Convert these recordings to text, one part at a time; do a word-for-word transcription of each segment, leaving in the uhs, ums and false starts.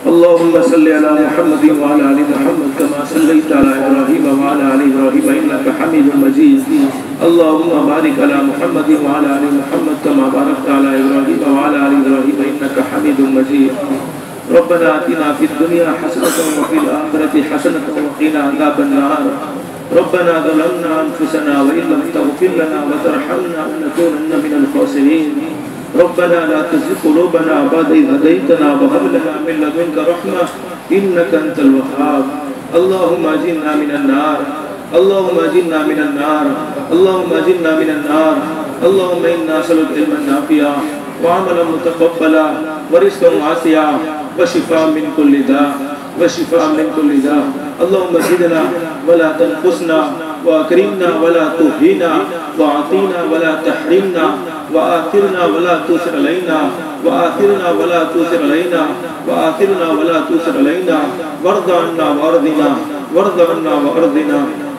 اللهم صل على محمد وعلى آل محمد كما صليت على إبراهيم وعلى آل إبراهيم إنك حميد مجيد. اللهم بارك على محمد وعلى آل محمد كما باركت على إبراهيم وعلى آل إبراهيم إنك حميد مجيد. ربنا آتنا في الدنيا حسنة وفي الآخرة حسنة وقنا عذاب النار. ربنا ظلمنا أنفسنا وإن لم تغفر لنا وترحمنا لنكونن من الخاسرين. ربنا لا تزغ قلوبنا بعد إذ هديتنا وهب لنا من لدنك رحمة إنك أنت الوهاب. اللهم أجرنا من النار، اللهم أجرنا من النار، اللهم أجرنا من النار. اللهم إنا نسألك علما نافعا وعملا متقبلا ورزقا واسعا وشفاء من كل داء وشفاء من كل داء. اللهم زدنا ولا تنقصنا وأكرمنا ولا تهنا وأعطنا ولا تحرمنا وآثرنا ولا تؤثر علينا وآثرنا ولا تؤثر علينا وآثرنا ولا تؤثر علينا وارض عنا وارضنا وارض عنا وارضنا.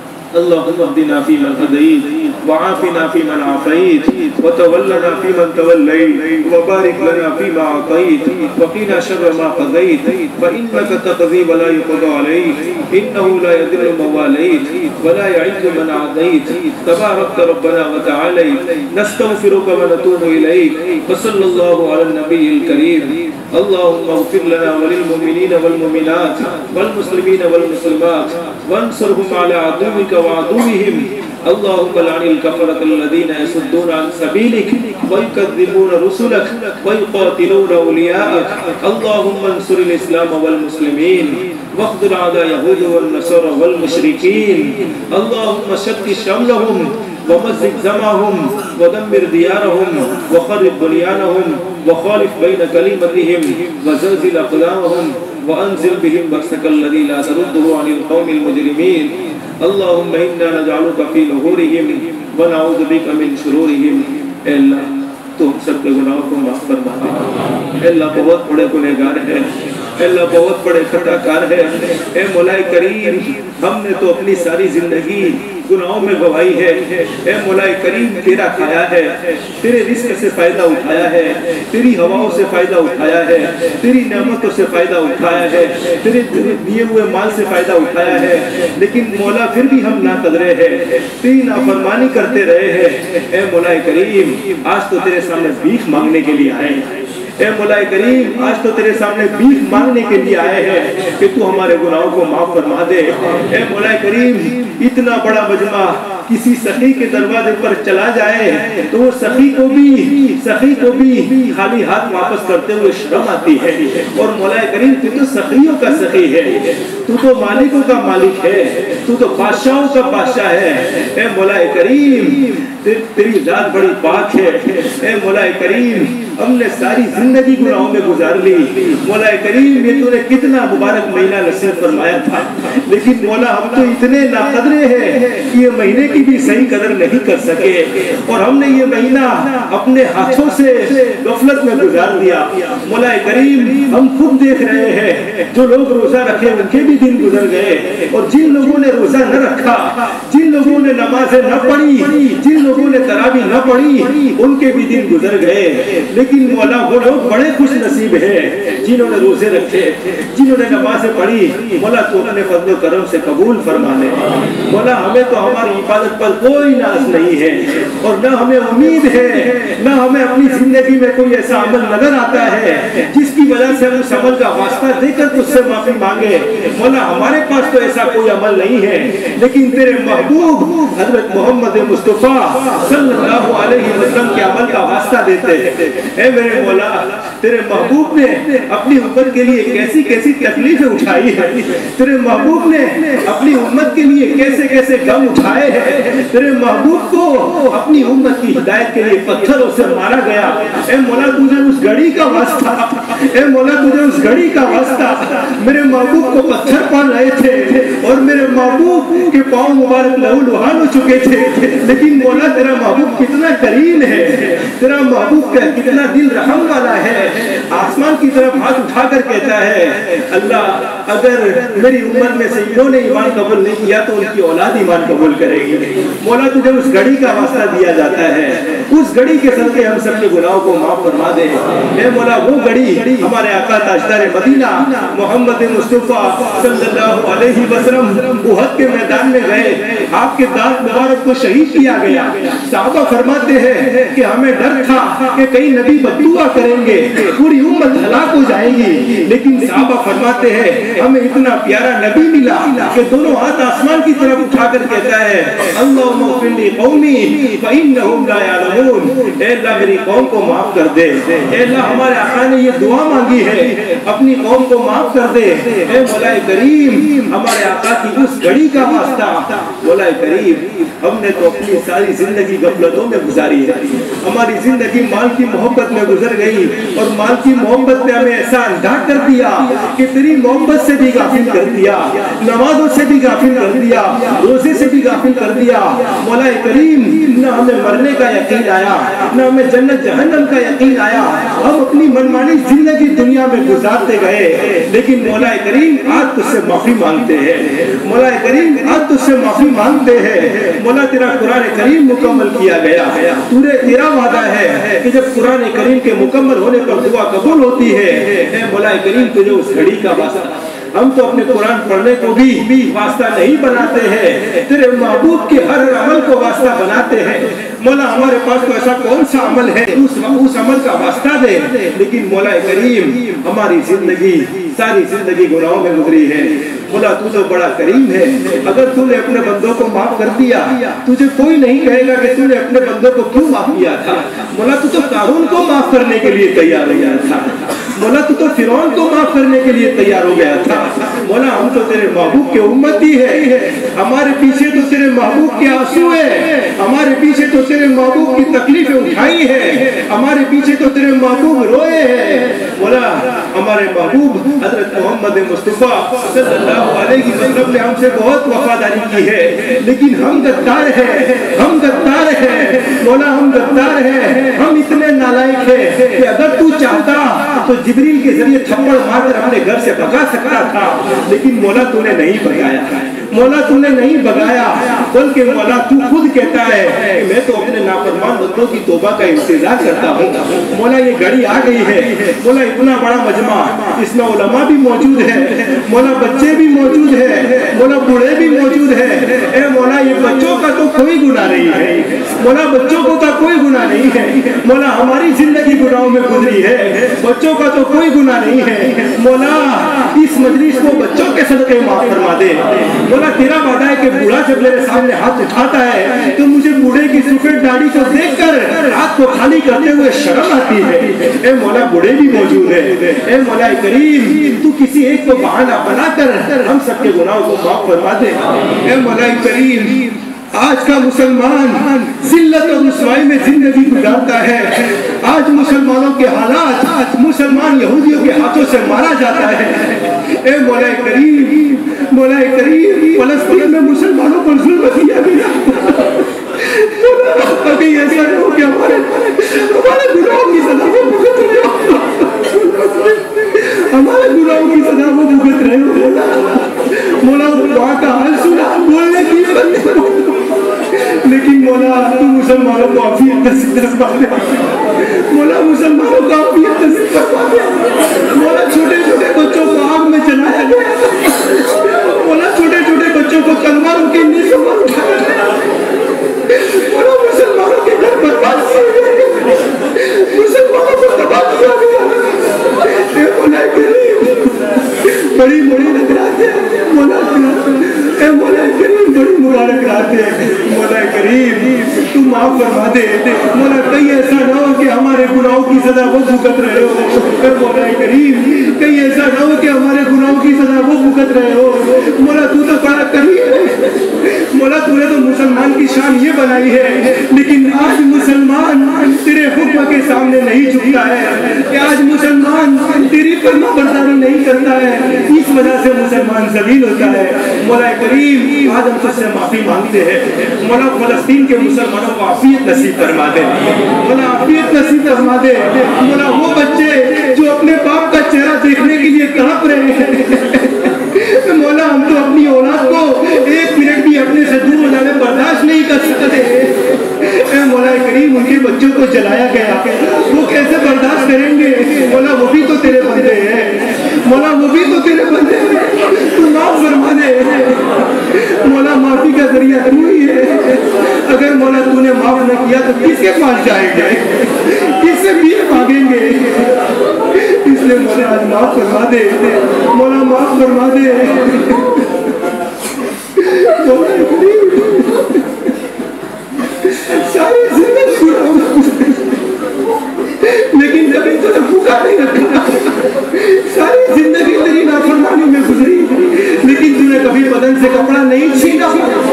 اللهم اهدنا فيمن هديت وعافنا فيمن عافيت وتولنا فيمن توليت وبارك لنا فيما أعطيت وقنا شر ما قضيت فإنك تقضي ولا يقضى عليك إنه لا يذل من واليت ولا يعز من عاديت تباركت ربنا وتعاليت. نستغفرك ونتوب إليك وصلى الله على النبي الكريم. اللهم اغفر لنا وللمؤمنين والمؤمنات والمسلمين والمسلمات وانصرهم على عدوك وعدوهم. اللهم لعن الكفرة الذين يصدون عن سبيلك ويكذبون رسلك ويقاتلون أولياءك. اللهم انصر الإسلام والمسلمين واخذل أعداء اليهود والنصارى والمشركين. اللهم شتت شملهم ومزق جمعهم ودمر ديارهم وخرب بنيانهم وخالف بين كلمتهم وزلزل أقدامهم وأنزل بهم بأسك الذي لا ترده عن القوم المجرمين. اللهم إنا نجعلك في نحورهم ونعوذ بك من شرورهم. اے اللہ تو ہم سب کے گناہوں کو معاف فرما دے. اے اللہ بہت بڑے گنہگار ہیں، اے اللہ بہت بڑے خطا کار ہے. اے مولا کریم ہم نے تو اپنی ساری زندگی گناہوں میں گوائی ہے. اے مولا کریم تیرا کھایا ہے، تیرے رزق سے فائدہ اٹھایا ہے، تیری ہواؤں سے فائدہ اٹھایا ہے، تیری نعمتوں سے فائدہ اٹھایا ہے، تیرے دیے ہوئے مال سے فائدہ اٹھایا ہے. لیکن مولا پھر بھی ہم ناقدرے ہیں، تیری نافرمانی کرتے رہے ہیں. اے مولا کریم آج تو تیرے سامنے بھیک مانگنے کے لیے آئے ہیں. اے مولا کریم آج تو تیرے سامنے بھیک مانگنے کے لیے آئے ہیں کہ تو ہمارے گناہوں کو معاف فرما دے. اے مولا کریم اتنا بڑا مجمع کسی سخی کے دروازے پر چلا جائے تو وہ سخی کو بھی سخی کو بھی خالی ہاتھ واپس کرتے ہوئے شرم آتی ہے. اور مولا کریم تو تو سخیوں کا سخی ہے، تو تو مالکوں کا مالک ہے، تو تو بادشاہوں کا بادشاہ ہے. اے مولا کریم تیری ذات بڑی پاک ہے. اے مولا کریم ہم نے ساری زندگی گناہوں میں گزار لی. مولا کریم یہ تو نے کتنا مبارک مہینہ نصیب فرمایا تھا، لیکن مولا ہم تو اتنے ناقدرے ہیں کہ یہ مہینے کی بھی صحیح قدر نہیں کر سکے، اور ہم نے یہ مہینہ اپنے ہاتھوں سے غفلت میں گزار دیا. مولا کریم ہم خود دیکھ رہے ہیں جو لوگ روزہ رکھے ان کے بھی دن گزر گئے، اور جن لوگوں نے روزہ نہ رکھا، جن لوگوں نے نمازیں نہ پڑھی، جن لوگوں نے تراویح نہ پڑھی ان کے بھی دن گزر گئے. لیکن مولا وہ لوگ بڑے خوش نصیب ہیں جنہوں نے روزے رکھے، جنہوں نے نمازیں پڑھی. مولا تو اپنے فضل و کرم سے قبول فرما لے. مولا ہمیں تو ہماری عبادت پر کوئی ناز نہیں ہے، اور نہ ہمیں امید ہے، نہ ہمیں اپنی زندگی میں کوئی ایسا عمل نظر آتا ہے جس کی وجہ سے ہم اس عمل کا واسطہ دے کر تجھ سے معافی مانگے. مولا ہمارے پاس تو ایسا کوئی عمل نہیں ہے، لیکن تیرے محبوب حضرت محمد مصطفیٰ صلی اللہ علیہ وسلم کے عمل کا واسطہ دیتے ہیں. اے میرے مولا تیرے محبوب نے اپنی امت کے لیے کیسی کیسی تکلیفیں اٹھائی ہے، تیرے محبوب نے اپنی امت کے لیے کیسے کیسے غم اٹھائے ہیں. تیرے محبوب کو اپنی امت کی ہدایت کے لیے پتھروں سے مارا گیا. اے مولا تجھے اس گھڑی کا واسطہ، اے مولا تجھے اس گھڑی کا واسطہ میرے محبوب کو پتھر پڑ رہے تھے، اور میرے محبوب کے پاؤں مبارک لہو لہان ہو چکے تھے. لیکن مولا تیرا محبوب کتنا کریم ہے، تیرا محبوب کا کتنا دل رحم والا ہے. آسمان کی طرف ہاتھ اٹھا کر کہتا ہے اللہ اگر میری امت میں سے انہوں نے ایمان قبول نہیں کیا تو ان کی اولاد ایمان قبول کرے گی. مولا تجھے اس گھڑی کا واسطہ دیا جاتا ہے، اس گھڑی کے صدقے ہم سب کے گناہوں کو معاف فرما دے. اے مولا وہ گھڑی ہمارے آقا تاجدار مدینہ محمد مصطفیٰ صلی اللہ علیہ وسلم احد کے میدان میں گئے، آپ کے دانت مبارک کو شہید کیا گیا۔ صحابہ فرماتے ہیں کہ ہمیں ڈر تھا کہ کئی نبی بددعا کریں گے، پوری امت ہلاک ہو جائے گی، لیکن صحابہ فرماتے ہیں ہمیں اتنا پیارا نبی ملا کہ دونوں ہاتھ آسمان کی طرف اٹھا کر کہتا ہے اللہم اغفر لی قومی فإنہم لا یعلمون، اے اللہ میری قوم کو معاف کر دے۔ اے اللہ ہمارے آقا نے یہ دعا مانگی ہے، اپنی قوم کو معاف کر دے۔ اے مولا کریم ہمارے آقا کی اس گھڑی کا واسطہ، مولا کریم ہم نے تو اپنی ساری زندگی غفلتوں میں گزاری ہے، ہماری زندگی مال کی محبت میں گزر گئی، اور مال کی محبت نے ہمیں ایسا اندھا کر دیا کہ تیری محبت سے بھی غافل کر دیا، نمازوں سے بھی غافل کر دیا، روزے سے بھی غافل کر دیا۔ مولا کریم نہ ہمیں مرنے کا یقین آیا، نہ ہمیں جنت جہنم کا یقین آیا، ہم اپنی منمانی زندگی دنیا میں گزارتے گئے، لیکن مولا کریم آج تجھ سے معافی مانگتے ہیں، مولا کریم آج تجھ سے معافی مانگتے ہیں۔ مولا تیرا قرآن کریم مکمل کیا گیا، تورے تیرا وعدہ ہے کہ جب قرآن کریم کے مکمل ہونے پر دعا قبول ہوتی ہے، اے مولا کریم تجھے اس گھڑی کا واسطہ، ہم تو اپنے قرآن پڑھنے کو بھی واسطہ نہیں بناتے ہیں، تیرے محبوب کے ہر عمل کو واسطہ بناتے ہیں۔ مولا ہمارے پاس تو ایسا کون سا عمل ہے اس, اس عمل کا واسطہ دے، لیکن مولا کریم ہماری زندگی ساری زندگی گناہوں میں گزری ہے۔ مولا تو تو بڑا کریم ہے، اگر تو نے اپنے بندوں کو معاف کر دیا تجھے کوئی نہیں کہے گا کہ تو نے اپنے بندوں کو کیوں معاف کیا تھا۔ مولا تو تو قارون کو معاف کرنے کے لیے تیار ہو گیا تھا، مولا تو تو فرعون کو معاف کرنے کے لیے تیار ہو گیا تھا۔ مولا ہم تو تیرے محبوب کے امتی ہے، ہمارے پیچھے تو تیرے محبوب کے آنسو ہے، ہمارے پیچھے تو تیرے محبوب کی تکلیفیں اٹھائی ہے، ہمارے پیچھے تو تیرے محبوب روئے ہیں۔ مولا ہمارے محبوب حضرت محمد مصطفیٰ صلی اللہ علیہ وسلم نے ہم سے بہت وفاداری کی ہے، لیکن ہم غدار ہیں، ہم غدار ہیں مولا، ہم غدار ہیں، ہم اتنے نالائق ہیں کہ اگر تو چاہتا تو جبریل کے ذریعے تھپڑ مار کر اپنے گھر سے بھگا سکتا تھا، لیکن مولا تو نے نہیں بھگایا، مولا تو نے نہیں بھگایا، بلکہ مولا تو خود کہتا ہے کہ میں تو اپنے نافرمان بندوں کی توبہ کا انتظار کرتا ہوں۔ مولا یہ گھڑی آ گئی ہے، مولا اتنا بڑا مجمع، اس میں علماء بھی موجود ہے، مولا بچے بھی موجود ہے، مولا بوڑھے بھی موجود ہے۔ اے مولا یہ بچوں کا تو کوئی گناہ نہیں ہے، مولا بچوں کو تو کوئی گناہ نہیں ہے، مولا ہماری زندگی گناہوں میں گزری ہے، بچوں کا تو کوئی گناہ نہیں ہے۔ مولا اس مجلس کو بچوں کے صدقے معاف فرما دے۔ مولا تیرا وعدہ ہے کہ بوڑھا جب میرے سامنے ہاتھ اٹھاتا ہے تو مجھے بوڑھے کی سفید داڑھی کو دیکھ کر ہاتھ کو خالی کرتے ہوئے شرم آتی ہے۔ اے مولا بوڑھے بھی موجود ہے، اے مولا کریم تو کسی ایک کو بہانہ بنا کر ہم سب کے گناہوں کو معاف فرما دے۔ اے مولا کریم آج کا مسلمان ذلت اور رسوائی میں زندگی گزارتا ہے، آج مسلمانوں کے حالات، مسلمان یہودیوں کے ہاتھوں سے مارا جاتا ہے۔ اے مولا کریم، مولا کریم فلسطین میں مسلمانوں پر ظلم کیا گیا، ابھی ایسا نہ ہو کہ ہمارے ہمارے گناہوں کی سزا وہ بھگت رہے ہو، ہمارے گناہوں کی سزا وہ بھگت رہے ہو۔ مولا وہاں کا حال سنا، بولنے کی بات، لیکن مولا تو مسلمانوں کو عافیت نصیب فرما دے، مولا مسلمانوں کو عافیت نصیب فرما دے۔ مولا چھوٹے چھوٹے بچوں کو آگ میں جلایا گیا، مولا چھوٹے چھوٹے بچوں کو تلواروں کے نیزوں پر اٹھایا گیا، مولا مسلمانوں کے گھر برباد کیے گئے، مسلمانوں کو تباہ کیا گیا۔ اے مولا کریم بڑی بڑی رات ہے مولا، اے مولا کریم بڑی مبارک رات ہے مولا کریم تو معاف فرما دے۔ مولا کہیں ایسا نہ ہو کہ ہمارے گناہوں کی سزا وہ بھگت رہے ہو، اے مولا کریم کہیں ایسا نہ ہو کہ ہمارے گناہوں کی سزا وہ بھگت رہے ہو۔ مولا تو تو بڑا کریم ہے، مولا تو نے تو مسلمان کی شان یہ بنائی ہے، لیکن آج مسلمان تیرے حکم کے سامنے نہیں جھکتا ہے، کہ آج مسلمان تیری فرما برداری نہیں کرتا ہے، اس وجہ سے مسلمان ذلیل ہوتا ہے۔ مولا کریم آج ہم تجھ سے معافی مانگتے ہیں، مولا فلسطین کے مسلمانوں کو عافیت نصیب فرما دے، مولا عافیت نصیب فرما دے۔ مولا وہ بچے جو اپنے باپ کا چہرہ دیکھنے کے لیے تڑپ رہے ہیں، مولا ہم تو اپنی اولاد کو ایک منٹ بھی اپنے سے دور ہو جانے برداشت نہیں کر سکتے۔ اے مولا کریم ان کے بچوں کو جلایا گیا، وہ کیسے برداشت کریں گے؟ مولا وہ بھی تو تیرے بندے ذریعہ تو ہی ہے. اگر مولا تو نے معاف نہ کیا تو کس کے پاس جائیں گے, کس سے بھی مانگیں گے؟ اس لیے مولا آج معاف فرما دے, مولا معاف فرما دے. ساری زندگی لیکن کبھی تو بھوکا نہیں رکھا, ساری زندگی تیری نافرمانی میں گزری لیکن تو نے کبھی بدن سے کپڑا نہیں چھینا.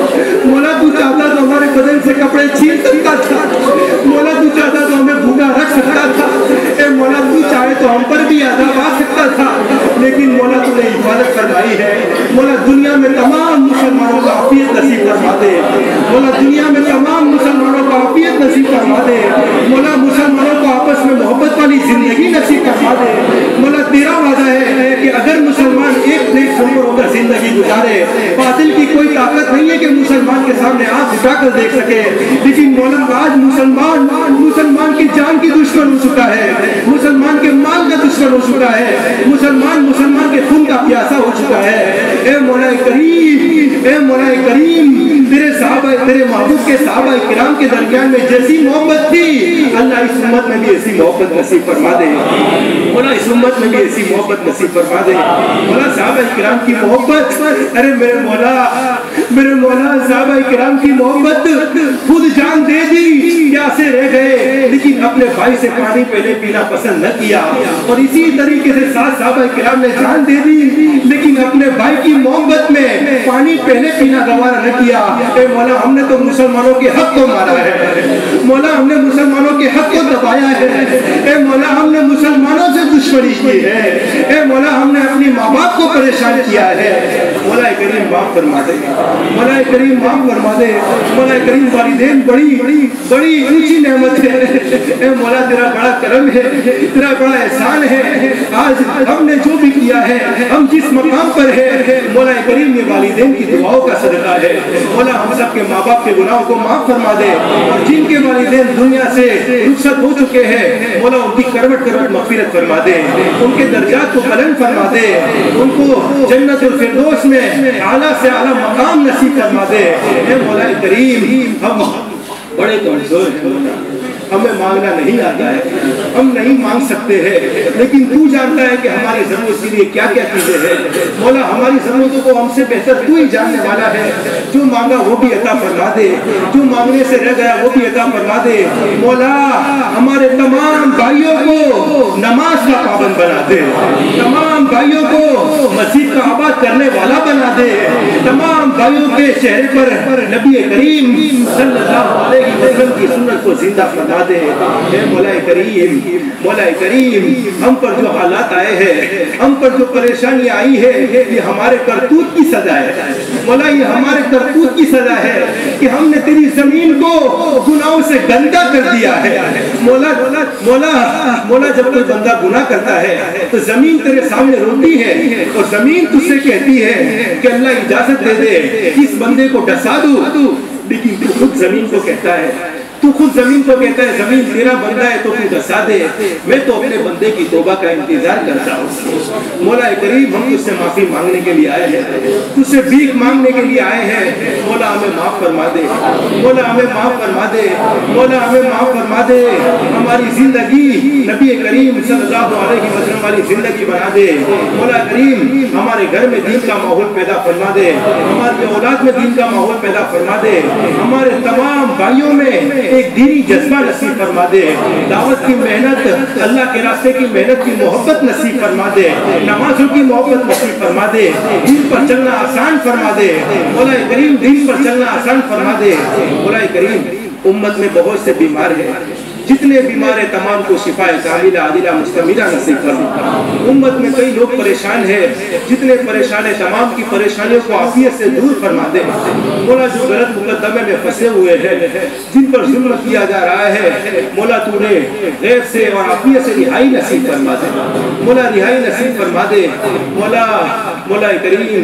مولا تو چاہتا تو ہمارے بدن سے کپڑے چھین سکتا تھا, مولا تو چاہتا تو ہمیں بھوکا رکھ سکتا تھا, اے مولا تو چاہے تو ہم پر بھی عذاب آ سکتا تھا, لیکن مولا تو نے حفاظت فرمائی ہے. مولا دنیا میں تمام مسلمانوں کو عافیت نصیب فرما دے, مولا دنیا میں تمام مسلمانوں کو عافیت نصیب فرما دے, مولا مسلمانوں کو آپس میں محبت والی زندگی نصیب فرما دے. مولا تیرا وعدہ ہے کہ اگر مسلمان ایک پلیٹ سنور ہو کر زندگی گزارے, باطل کی کوئی طاقت نہیں ہے کہ مسلمان کے سامنے آنکھ اٹھا کر دیکھ سکے. لیکن مولا آج مسلمان مسلمان کی جان کی دشمن ہو چکا ہے, مسلمان کے مال کا دشمن ہو چکا ہے, مسلمان مسلمان کے خون کا پیاسا ہو چکا ہے. اے مولا کریم, اے مولا کریم, تیرے صحابہ تیرے محبوب کے صحابہ کرام کے درمیان میں جیسی محبت تھی, اللہ اس امت میں بھی ایسی محبت نصیب فرما دے. مولا اس امت میں بھی ایسی محبت نصیب فرما دے. مولا صحابہ کرام کی محبت, ارے میرے مولا میرے مولا صحابہ کرام کی محبت خود جان دے دی, پیاسے رہ گئے لیکن اپنے بھائی سے پانی پہلے پینا پسند نہ کیا, اور اسی طریقے سے ساتھ صحابہ کرام نے جان دے دی لیکن اپنے بھائی کی محبت میں پانی پہلے پینا گوارا نہ کیا. اے مولا ہم نے تو مسلمانوں کے حق کو مارا ہے, مولا ہم نے مسلمانوں کے حق کو دبایا ہے, اے مولا ہم نے مسلمانوں سے دشمنی کی ہے, اے مولا ہم نے اپنی ماں باپ کو پریشان کیا ہے. مولا کریم معاف فرما دے, مولا کریم معاف فرما دے. مولا کریم والدین بڑی بڑی بڑی اونچی نعمت ہے, اے مولا تیرا بڑا کرم ہے, تیرا بڑا احسان ہے. آج ہم نے جو بھی کیا ہے, ہم جس مقام پر ہے, مولا کریم یہ والدین کی دعاؤں کا صدقہ ہے. مولا ہم سب کے ماں باپ کے گناہوں کو معاف فرما دے, اور جن کے والدین دنیا سے رخصت ہو چکے ہیں مولا ان کی کروٹ کروٹ مغفرت فرما دے, ان کے درجات کو بلند فرما دے, ان کو جنت الفردوس میں اعلیٰ سے اعلیٰ مقام نصیب فرما دے. اے مولا کریم ہم بڑے کمزور ہیں, ہمیں مانگنا نہیں آتا ہے, ہم نہیں مانگ سکتے ہیں, لیکن تو جانتا ہے کہ ہماری ضرورت کے لیے کیا کیا چیزیں ہیں. مولا ہماری ضرورتوں کو ہم سے بہتر تو ہی جاننے والا ہے. جو مانگا وہ بھی عطا فرما دے, جو مانگنے سے رہ گیا وہ بھی عطا فرما دے. مولا ہمارے تمام بھائیوں کو نماز کا پابند بنا دے, تمام بھائیوں کو مسجد کا آباد کرنے والا بنا دے, تمام بھائیوں کے چہرے پر نبی کریم صلی اللہ علیہ وسلم کی سنت کو زندہ فرما دے. اے مولا کریم, مولا کریم ہم پر جو حالات آئے ہیں, ہم پر جو پریشانی آئی ہے, یہ ہمارے کرتوت کی سزا ہے. مولا یہ ہمارے کرتوت کی سزا ہے کہ ہم نے تیری زمین کو گناہوں سے گندا کر دیا ہے. مولا مولا مولا جب کوئی بندہ گناہ کرتا ہے تو زمین تیرے سامنے روتی ہے, اور زمین تجھ سے کہتی ہے کہ اللہ اجازت دے دے اس بندے کو ڈسا دو, لیکن تو خود زمین کو کہتا ہے, تو خود زمین کو کہتا ہے زمین تیرا بندہ ہے تو تو دسا دے, میں تو اپنے بندے کی توبہ کا انتظار کرتا ہوں. مولا کریم ہم تجھ سے معافی مانگنے کے لیے آئے ہیں, تجھ سے بھیک مانگنے کے لیے آئے ہیں. مولا ہمیں معاف فرما دے, مولا ہمیں معاف فرما دے, مولا ہمیں معاف فرما دے. ہماری زندگی نبی کریم صلی اللہ علیہ وسلم والی زندگی بنا دے. مولا کریم ہمارے گھر میں دین کا ماحول پیدا فرما دے, ہماری اولاد میں دین کا ماحول پیدا فرما دے, ہمارے تمام بھائیوں میں ایک دینی جذبہ نصیب فرما دے, دعوت کی محنت, اللہ کے راستے کی محنت کی محبت نصیب فرما دے, نمازوں کی محبت نصیب فرما دے, دین پر چلنا آسان فرما دے. مولا کریم دین پر چلنا آسان فرما دے. مولا کریم امت میں بہت سے بیمار ہیں, جتنے بیمار ہیں تمام کو شفا کاملہ عاجلہ مستمرہ نصیب فرما. امت میں کئی لوگ پریشان ہیں, جتنے پریشان ہیں تمام کی پریشانیوں کو عافیت سے دور فرما دے. مولا جو غلط مقدمے میں پھنسے ہوئے ہیں, جن پر ظلم کیا جا رہا ہے, مولا تو نے غیب سے اور عافیت سے رہائی نصیب فرما دے. مولا رہائی نصیب فرما دے. مولا مولا کریم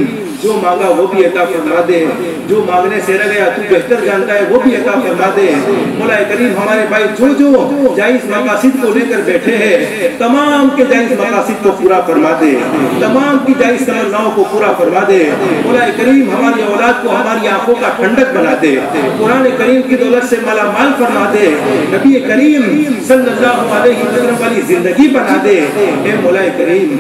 جو مانگا وہ بھی عطا فرما دے، جو مانگنے سے رہ گیا تو بہتر جانتا ہے وہ بھی عطا فرما دے۔ مولا کریم ہمارے بھائی جو جو جائز مقاصد کو لے کر بیٹھے ہیں تمام کے جائز مقاصد کو پورا فرما دے، تمام کی جائز تمناؤں کو پورا فرما دے۔ مولا کریم ہماری اولاد کو ہماری آنکھوں کا ٹھنڈک بنا دے، قرآن کریم کی دولت سے مالا مال فرما دے، نبی کریم صلی اللہ علیہ وسلم والی زندگی بنا دے۔ اے مولا کریم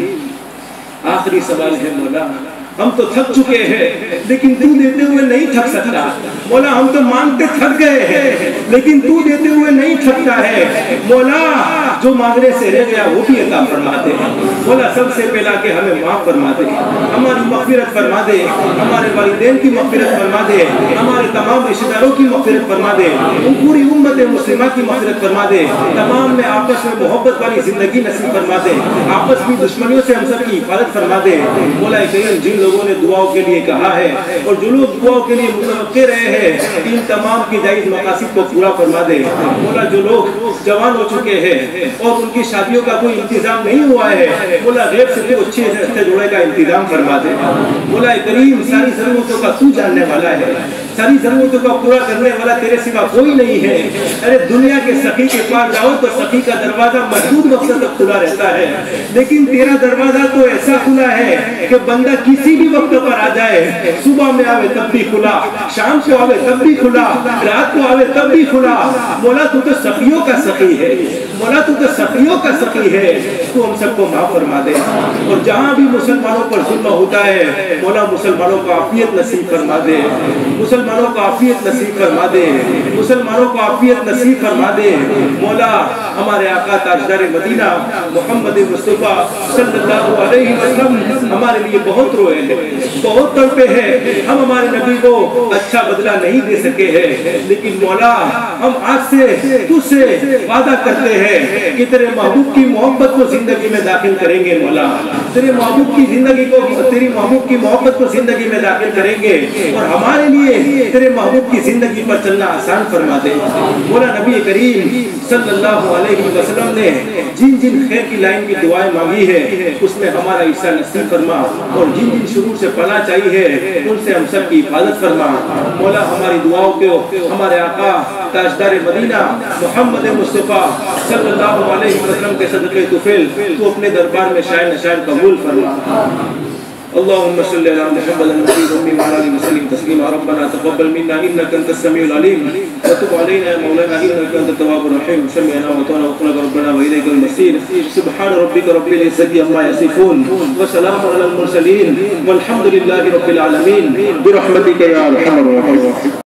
آخری سوال ہے مولا، ہم تو تھک چکے ہیں لیکن تو دیتے ہوئے نہیں تھک سکتا۔ مولا ہم تو مانگتے تھک گئے ہیں لیکن تو دیتے ہوئے نہیں تھکتا ہے۔ مولا جو مانگنے سے رہ گیا وہ بھی عطا فرما دے۔ مولا سب سے پہلا کہ ہمیں معاف فرما دے، ہماری مغفرت فرما دے، ہمارے والدین کی مغفرت فرما دے، ہمارے تمام رشتہ داروں کی مغفرت فرما دے، پوری امت مسلمہ کی مغفرت فرما دے، تمام میں آپس میں محبت والی زندگی نصیب فرما دے، آپس میں دشمنیوں سے ہم سب کی حفاظت فرما دے۔ مولا کریم جن لوگوں نے دعاؤں کے لیے کہا ہے اور جو لوگ دعاؤں کے لیے متوقع رہے ہیں ان تمام کی جائز مقاصد کو پورا فرما دے۔ مولا جو لوگ جوان ہو چکے ہیں اور ان کی شادیوں کا کوئی انتظام نہیں ہوا ہے مولا غیب سے تو اچھے رشتے جوڑے کا انتظام فرما دے۔ مولا کریم ساری ضرورتوں کا تو جاننے والا ہے، ساری ضرورتوں کا پورا کرنے والا تیرے سوا کوئی نہیں ہے۔ ارے دنیا کے سخی کے پاس جاؤ تو سخی کا دروازہ محدود وقت تک کھلا رہتا ہے لیکن تیرا دروازہ تو ایسا کھلا ہے کہ بندہ کسی بھی وقت پر آ جائے، صبح میں آوے تب بھی کھلا، شام کو آوے تب بھی کھلا، رات کو آوے تب بھی کھلا۔ مولا تو تو سخیوں کا سخی ہے، مولا تو تو سخیوں کا سخی ہے، تو ہم سب کو معاف فرما دے۔ اور جہاں بھی مسلمانوں پر ظلم ہوتا ہے مولا مسلمانوں کو عافیت نصیب فرما دے، مسلمانوں کو عافیت نصیب فرما دے، مسلمانوں کو عافیت نصیب فرما دے۔ مولا ہمارے آقا تاجدار مدینہ محمد مصطفیٰ صلی اللہ علیہ وسلم ہمارے لیے بہت روئے ہیں، بہت تڑپے ہیں، ہم ہمارے نبی کو اچھا بدلہ نہیں دے سکے ہیں لیکن مولا ہم آج سے تجھ سے وعدہ کرتے ہیں کہ تیرے محبوب کی محبت کو زندگی میں داخل کریں گے۔ مولا تیرے محبوب کی زندگی کو تیری محبوب کی محبت کو زندگی میں داخل کریں گے اور ہمارے لیے تیرے محبوب کی زندگی پر چلنا آسان فرما دے۔ مولا نبی کریم صلی اللہ علیہ وسلم نے جن جن خیر کی لائن کی دعائیں مانگی ہے اس میں ہمارا حصہ نصیب فرما اور جن جن شروع سے پناہ چاہیے ان سے ہم سب کی حفاظت فرما۔ مولا ہماری دعاؤں کو ہمارے آقا تاجدار مدینہ محمد مصطفیٰ صلی اللہ علیہ وسلم کے صدقے طفیل تو اپنے دربار میں شائن نشائن قبول فرما۔ اللهم صل على محمد النبي الأمي وعلى آله وسلم تسليما۔ ربنا تقبل منا إنك أنت السميع العليم وتب علينا يا مولانا إنك أنت التواب الرحيم۔ سمعنا وأطعنا وقنا ربنا وإليك المصير۔ سبحان ربك رب العزة عما يصفون وسلام على المرسلين والحمد لله رب العالمين برحمتك يا أرحم الراحمين۔